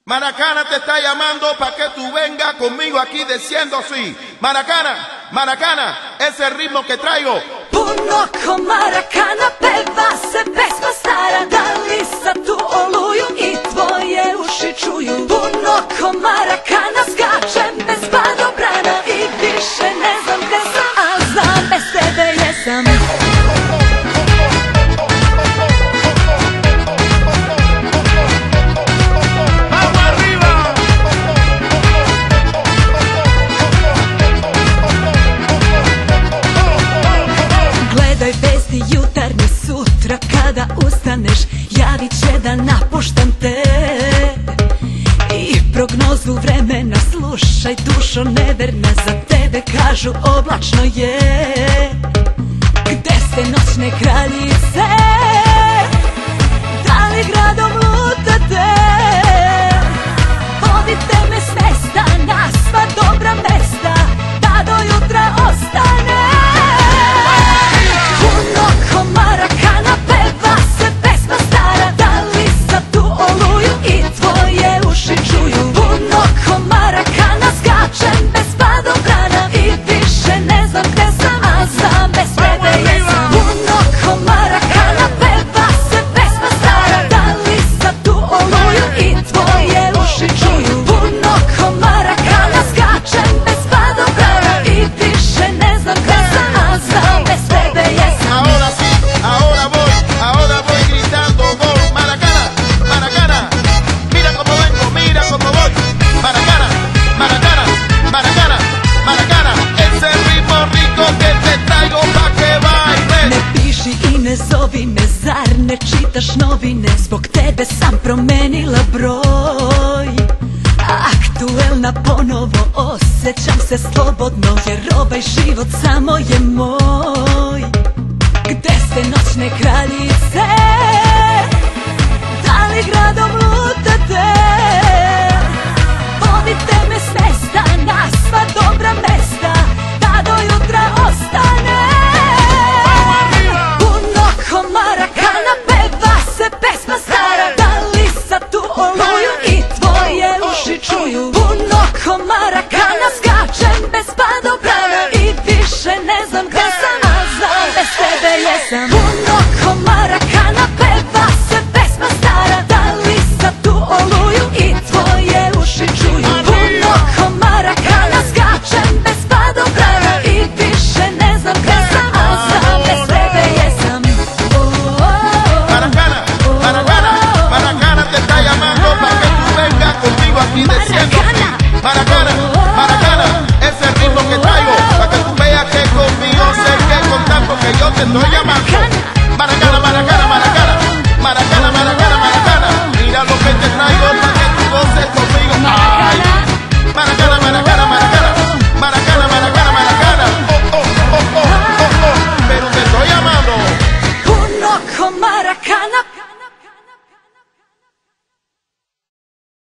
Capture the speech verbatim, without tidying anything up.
Maracana te está llamando para que tú vengas conmigo aquí diciendo así. Maracana, Maracana, ese ritmo que traigo. Puno ko Marakana peva se pesma stara. Da li sad tu oluju i tvoje uši čuju. Puno ko Marakana skačem bez padobrana i više ne znam gde sam, a znam bez tebe jesam. Jutarnji sutra kada ustaneš, javit će da napuštam te. I prognozu vremena slušaj, dušo neverna, za tebe kažu oblačno je. Gde ste noćne kraljice? Da li gradom lutate? Vodite me s mesta na sva dobra mesta, da do jutra ostane. Marakana peva se pesma stara. Da li sad tu oluju i tvoje uši čuju. Puno ko Marakana skačem bez padobrana i više ne znam gde sam, a znam bez tebe jesam. Puno ko Marakana peva se pesma stara. Da li sad tu oluju i tvoje uši čuju. Puno ko Marakana skačem bez padobrana i više ne znam gde sam, a znam bez tebe jesam. Ahora voy, ahora voy gritando gol. Maracana, Maracana, mira como vengo, mira como voy. Maracana, Maracana, Maracana, Maracana, ese ritmo rico que te traigo pa' que bailes. Ne piši i ne zovi me, zar ne čitaš novine? Zbog tebe sam promenila broj. Aktuelna ponovo, osjećam se slobodno, jer ovaj život samo je moj. Gde ste noćne kraljice? Da li gradom lutate?